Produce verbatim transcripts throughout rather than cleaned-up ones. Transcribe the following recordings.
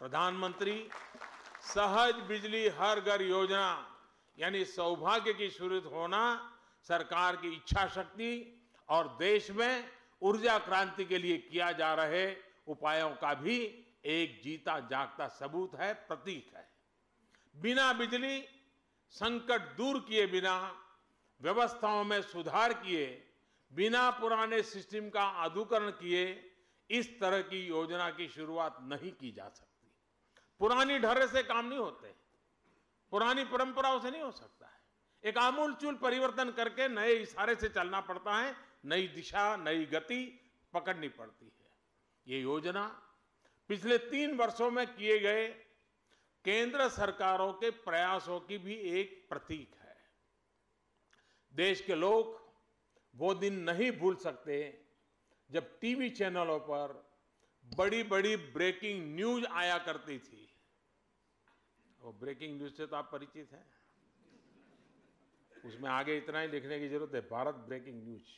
प्रधानमंत्री सहज बिजली हर घर योजना यानी सौभाग्य की शुरुआत होना सरकार की इच्छा शक्ति और देश में ऊर्जा क्रांति के लिए किया जा रहे उपायों का भी एक जीता जागता सबूत है, प्रतीक है। बिना बिजली संकट दूर किए बिना, व्यवस्थाओं में सुधार किए बिना, पुराने सिस्टम का आधुनिकीकरण किए इस तरह की योजना की शुरुआत नहीं की जा सकती। पुरानी ढर्रे से काम नहीं होते, पुरानी परंपराओं से नहीं हो सकता है। एक आमूलचूल परिवर्तन करके नए इशारे से चलना पड़ता है, नई दिशा, नई गति पकड़नी पड़ती है। ये योजना पिछले तीन वर्षों में किए गए केंद्र सरकारों के प्रयासों की भी एक प्रतीक है। देश के लोग वो दिन नहीं भूल सकते जब टीवी चैनलों पर बड़ी बड़ी ब्रेकिंग न्यूज आया करती थी। वो ब्रेकिंग न्यूज से तो आप परिचित हैं, उसमें आगे इतना ही लिखने की जरूरत है, भारत ब्रेकिंग न्यूज।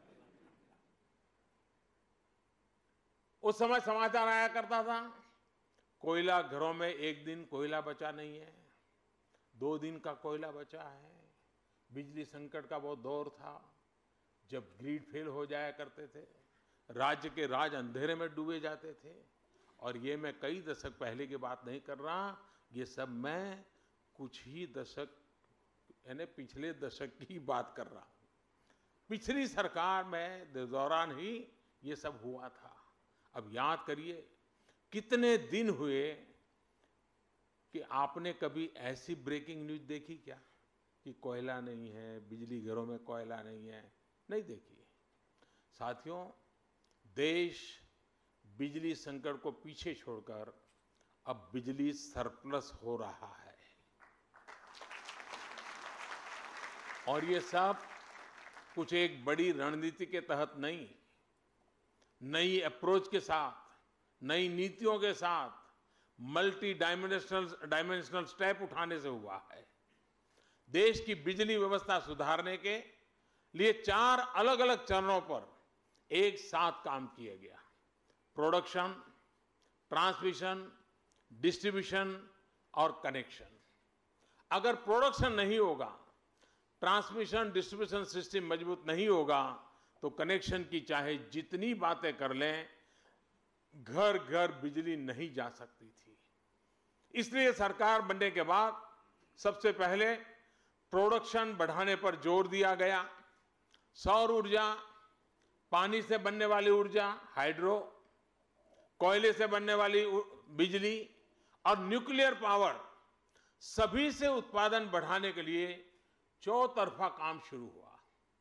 उस समय समाचार आया करता था, कोयला घरों में एक दिन कोयला बचा नहीं है, दो दिन का कोयला बचा है। बिजली संकट का वो दौर था जब ग्रिड फेल हो जाया करते थे, राज्य के राज अंधेरे में डूबे जाते थे। और ये मैं कई दशक पहले की बात नहीं कर रहा, ये सब मैं कुछ ही दशक यानी पिछले दशक की बात कर रहा हूँ। पिछली सरकार में दौरान ही ये सब हुआ था। अब याद करिए कितने दिन हुए कि आपने कभी ऐसी ब्रेकिंग न्यूज देखी क्या कि कोयला नहीं है, बिजली घरों में कोयला नहीं है? नहीं देखी। साथियों, देश बिजली संकट को पीछे छोड़कर अब बिजली सरप्लस हो रहा है। और ये सब कुछ एक बड़ी रणनीति के तहत नहीं, नई अप्रोच के साथ, नई नीतियों के साथ, मल्टी डायमेंशनल डायमेंशनल स्टेप उठाने से हुआ है। देश की बिजली व्यवस्था सुधारने के लिए चार अलग अलग चरणों पर एक साथ काम किया गया। प्रोडक्शन, ट्रांसमिशन, डिस्ट्रीब्यूशन और कनेक्शन। अगर प्रोडक्शन नहीं होगा, ट्रांसमिशन डिस्ट्रीब्यूशन सिस्टम मजबूत नहीं होगा तो कनेक्शन की चाहे जितनी बातें कर लें, घर घर बिजली नहीं जा सकती थी। इसलिए सरकार बनने के बाद सबसे पहले प्रोडक्शन बढ़ाने पर जोर दिया गया। सौर ऊर्जा, पानी से बनने वाली ऊर्जा हाइड्रो, कोयले से बनने वाली बिजली और न्यूक्लियर पावर, सभी से उत्पादन बढ़ाने के लिए चौतरफा काम शुरू हुआ।